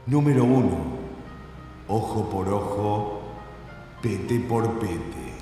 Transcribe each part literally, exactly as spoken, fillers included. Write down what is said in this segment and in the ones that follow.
Número uno. Ojo por ojo, pete por pete.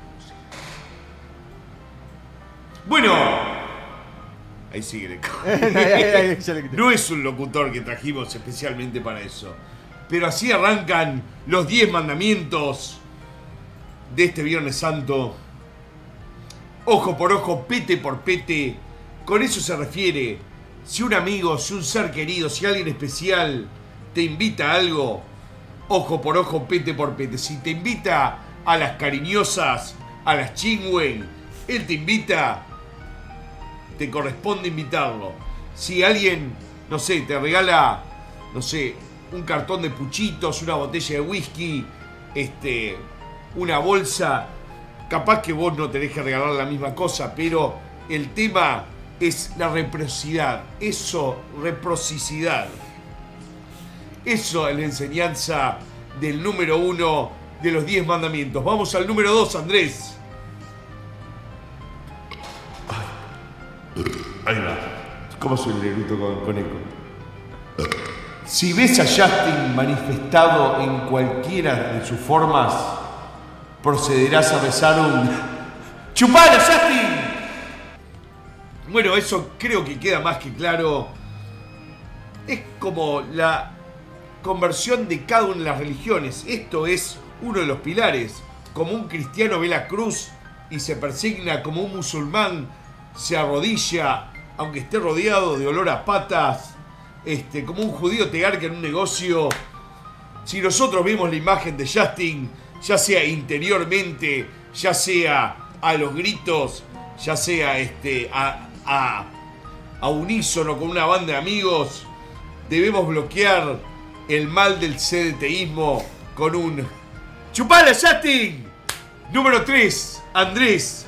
Bueno, ahí sigue. No es un locutor que trajimos especialmente para eso. Pero así arrancan los diez mandamientos de este Viernes Santo. Ojo por ojo, pete por pete. Con eso se refiere, si un amigo, si un ser querido, si alguien especial te invita a algo, ojo por ojo, pete por pete. Si te invita a las cariñosas, a las chingüen, él te invita, te corresponde invitarlo. Si alguien, no sé, te regala, no sé, un cartón de puchitos, una botella de whisky, este, una bolsa, capaz que vos no tenés que regalar la misma cosa, pero el tema es la reciprocidad, eso, reciprocidad. Eso es la enseñanza del número uno de los diez mandamientos. Vamos al número dos, Andrés. Ahí va. ¿Cómo soy el negrito con, con eco? Si ves a Justin manifestado en cualquiera de sus formas, procederás a besar un... ¡Chupalo, Justin! Bueno, eso creo que queda más que claro. Es como la conversión de cada una de las religiones. Esto es uno de los pilares. Como un cristiano ve la cruz y se persigna, como un musulmán se arrodilla, aunque esté rodeado de olor a patas, este, como un judío te garca en un negocio. Si nosotros vemos la imagen de Justin, ya sea interiormente, ya sea a los gritos, ya sea este, a, a, a unísono con una banda de amigos, debemos bloquear el mal del sedeteísmo con un ¡chupala, Justin! Número tres, Andrés.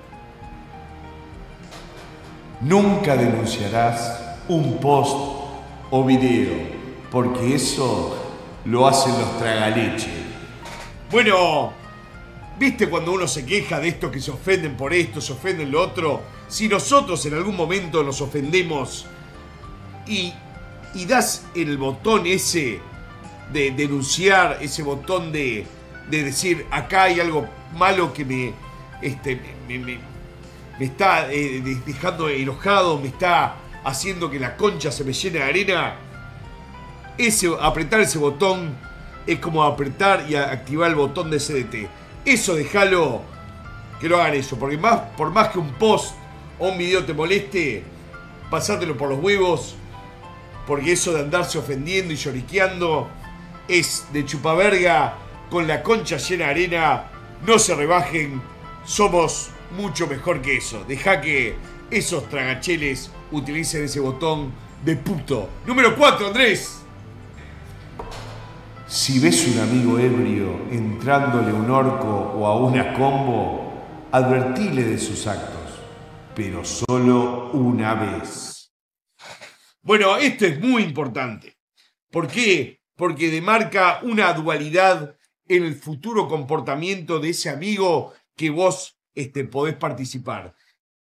Nunca denunciarás un post o video, porque eso lo hacen los tragaleches. Bueno, ¿viste cuando uno se queja de esto, que se ofenden por esto, se ofenden lo otro? Si nosotros en algún momento nos ofendemos y, y das el botón ese de denunciar, ese botón de, de decir acá hay algo malo que me, este, me, me, me está eh, dejando enojado, me está haciendo que la concha se me llene de arena, ese, apretar ese botón es como apretar y activar el botón de C D T. Eso déjalo que lo hagan eso, porque más, por más que un post o un video te moleste, pasátelo por los huevos, porque eso de andarse ofendiendo y lloriqueando es de chupaverga con la concha llena de arena. No se rebajen, somos mucho mejor que eso. Deja que esos tragacheles utilicen ese botón de puto. Número cuatro, Andrés. Si ves un amigo ebrio entrándole a un orco o a una combo, advertile de sus actos, pero solo una vez. Bueno, esto es muy importante. ¿Por qué? Porque demarca una dualidad en el futuro comportamiento de ese amigo que vos este, podés participar.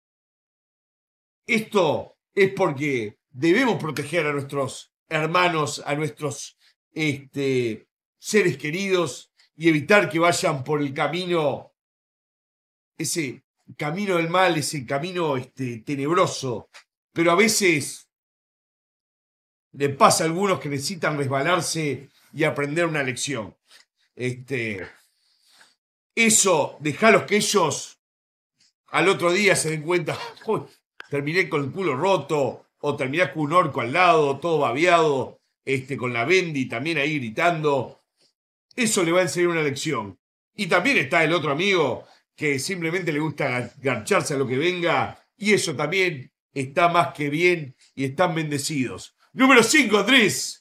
Esto es porque debemos proteger a nuestros hermanos, a nuestros este, seres queridos y evitar que vayan por el camino, ese camino del mal, ese camino este, tenebroso. Pero a veces le pasa a algunos que necesitan resbalarse y aprender una lección. Este, eso, dejalos que ellos al otro día se den cuenta, uy, terminé con el culo roto, o terminás con un orco al lado, todo babeado, este, con la Bendy también ahí gritando. Eso le va a enseñar una lección. Y también está el otro amigo que simplemente le gusta garcharse a lo que venga, y eso también está más que bien y están bendecidos. Número cinco, Andrés.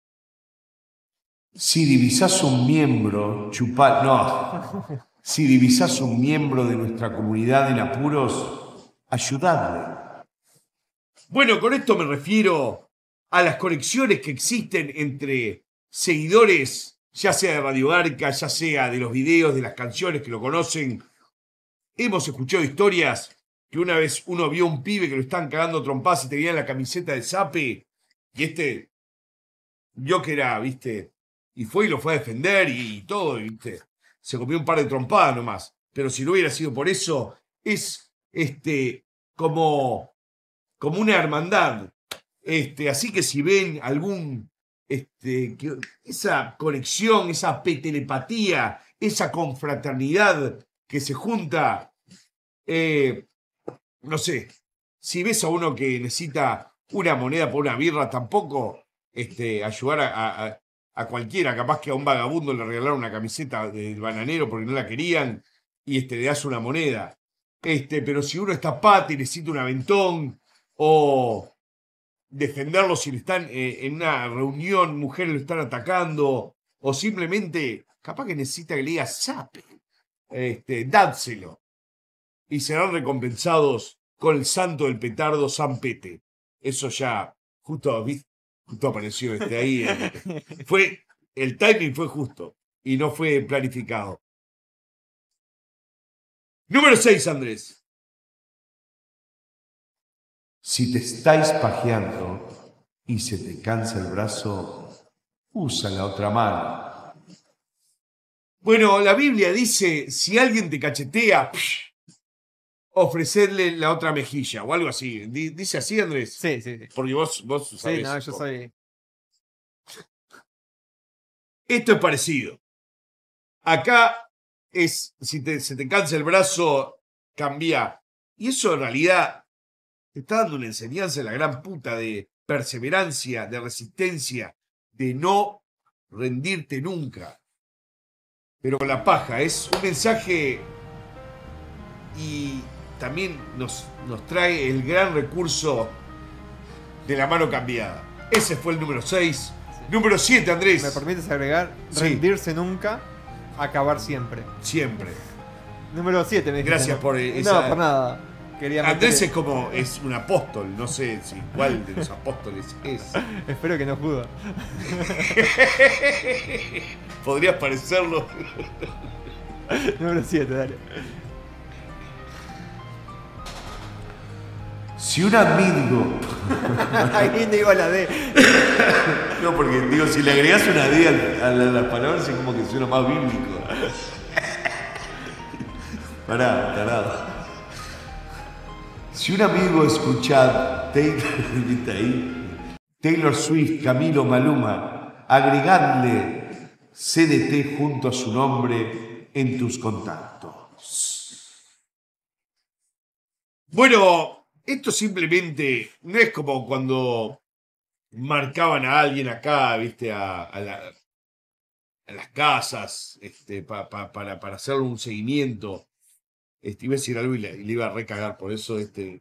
Si divisás un miembro, chupá... No. Si divisás un miembro de nuestra comunidad en apuros, ayudadle. Bueno, con esto me refiero a las conexiones que existen entre seguidores, ya sea de Radio Garca, ya sea de los videos, de las canciones que lo conocen. Hemos escuchado historias que una vez uno vio a un pibe que lo están cagando trompadas y tenía la camiseta de Zape, y este vio que era, viste, y fue y lo fue a defender y, y todo, viste. Se comió un par de trompadas nomás. Pero si no hubiera sido por eso, es este, como, como una hermandad. Este, así que si ven algún, este, que, esa conexión, esa telepatía, esa confraternidad que se junta, eh, no sé, si ves a uno que necesita una moneda por una birra, tampoco este, ayudar a, a, a cualquiera, capaz que a un vagabundo le regalaron una camiseta del bananero porque no la querían y este, le das una moneda. Este, pero si uno está pata y necesita un aventón o defenderlo si le están eh, en una reunión, mujeres lo están atacando o simplemente capaz que necesita que le diga sape, este, dádselo y serán recompensados con el santo del petardo San Pete. Eso ya justo, justo apareció este ahí. Eh, fue, el timing fue justo y no fue planificado. Número seis, Andrés. Si te estáis pajeando y se te cansa el brazo, usa la otra mano. Bueno, la Biblia dice, si alguien te cachetea, psh, ofrecerle la otra mejilla o algo así. ¿Dice así, Andrés? Sí, sí, sí. Porque vos, vos sabés. Sí, no, yo soy... Esto es parecido. Acá es, si te, se te cansa el brazo, cambia. Y eso en realidad te está dando una enseñanza de la gran puta de perseverancia, de resistencia, de no rendirte nunca. Pero con la paja, es un mensaje y también nos, nos trae el gran recurso de la mano cambiada. Ese fue el número seis. Sí. Número siete, Andrés. ¿Me permites agregar? Sí. Rendirse nunca, acabar siempre. Siempre. Número siete, me dijiste. Gracias por esa... No, por nada. Quería Andrés meter... es como, es un apóstol, no sé si cuál de los apóstoles es. Espero que no juda. Podrías parecerlo. Número siete, dale. Si un amigo... Ahí no iba la D. No, porque digo, si le agregás una D a, a, la, a las palabras es como que suena más bíblico. Pará, tarado. Si un amigo escucha Taylor, ahí, Taylor Swift, Camilo, Maluma, agregadle C D T junto a su nombre en tus contactos. Bueno, esto simplemente no es como cuando marcaban a alguien acá, viste, a, a, la, a las casas, este, pa, pa, para, para hacerle un seguimiento. Este, iba a decir algo y le, y le iba a recagar, por eso este,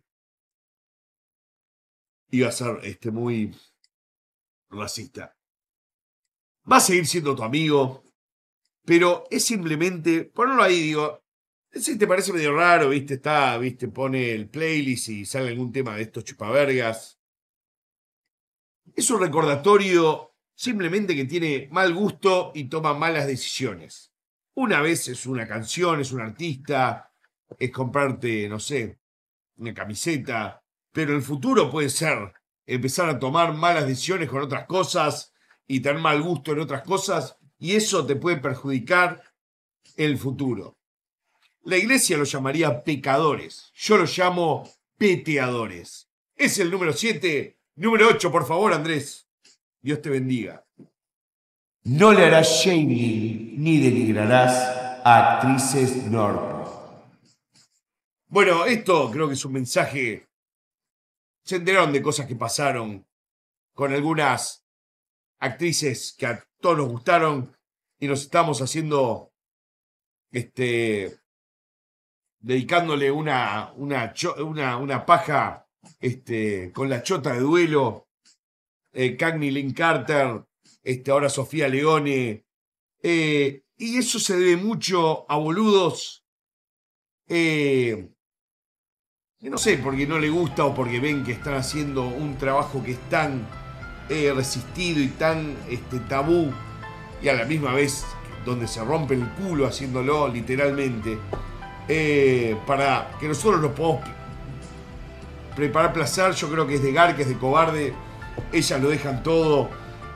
iba a ser este, muy racista. Va a seguir siendo tu amigo, pero es simplemente, ponerlo ahí, digo, si te parece medio raro, viste, está, viste, pone el playlist y sale algún tema de estos chupavergas. Es un recordatorio simplemente que tiene mal gusto y toma malas decisiones. Una vez es una canción, es un artista, es comprarte, no sé, una camiseta, pero el futuro puede ser empezar a tomar malas decisiones con otras cosas y tener mal gusto en otras cosas, y eso te puede perjudicar el futuro. La iglesia lo llamaría pecadores, yo lo llamo peteadores. Es el número siete. Número ocho, por favor, Andrés. Dios te bendiga. No le harás shaming ni denigrarás a actrices Norpo. Bueno, esto creo que es un mensaje. Se enteraron de cosas que pasaron con algunas actrices que a todos nos gustaron y nos estamos haciendo, este, dedicándole una, una, una, una paja, este, con la chota de duelo, eh, Cagney Lynn Carter, este, ahora Sofía Leone, eh, y eso se debe mucho a boludos, eh, no sé, porque no le gusta o porque ven que están haciendo un trabajo que es tan eh, resistido y tan este, tabú y a la misma vez donde se rompe el culo haciéndolo literalmente, eh, para que nosotros nos podamos preparar placer. Yo creo que es de gar, que es de cobarde. Ellas lo dejan todo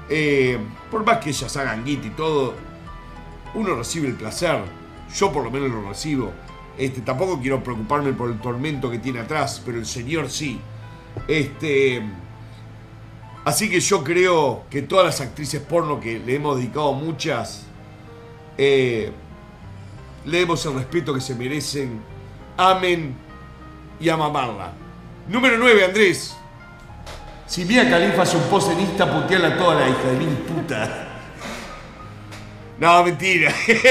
Eh, por más que ellas hagan guita y todo, uno recibe el placer. Yo por lo menos lo recibo. Este, tampoco quiero preocuparme por el tormento que tiene atrás, pero el señor sí. Este, así que yo creo que todas las actrices porno que le hemos dedicado muchas, eh, le demos el respeto que se merecen. Amen y a mamarla. Número nueve, Andrés. Si Mia Khalifa es un pose en Insta, puteala a toda la hija de mil puta. No, mentira.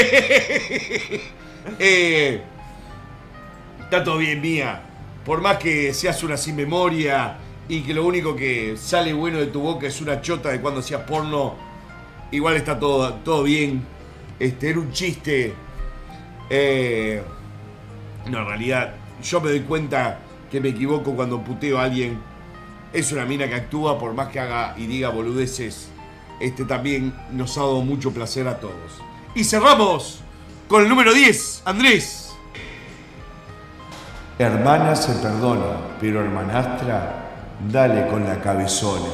eh, está todo bien, Mía. Por más que seas una sin memoria y que lo único que sale bueno de tu boca es una chota de cuando hacías porno, igual está todo, todo bien. Este, era un chiste. Eh, no, en realidad, yo me doy cuenta que me equivoco cuando puteo a alguien. Es una mina que actúa, por más que haga y diga boludeces. Este también nos ha dado mucho placer a todos. Y cerramos con el número diez, Andrés. Hermana se perdona, pero hermanastra, dale con la cabezona.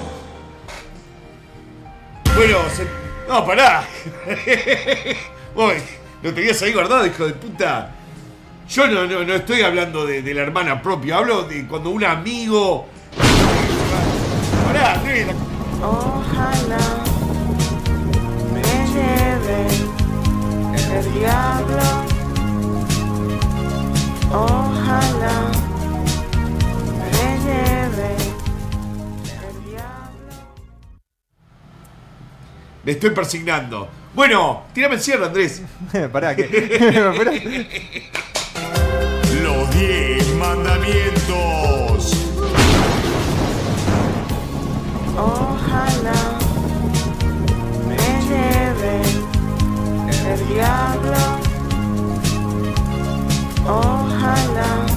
Bueno, se... no, pará. Uy, lo tenías ahí guardado, hijo de puta. Yo no, no, no estoy hablando de, de la hermana propia, hablo de cuando un amigo... Pará, Andrés. Ojalá me lleve el diablo. Ojalá me lleve el diablo. Me estoy persignando. Bueno, tírame el cierre, Andrés. Pará, que. Los diez mandamientos. Ojalá me lleve el diablo. Ojalá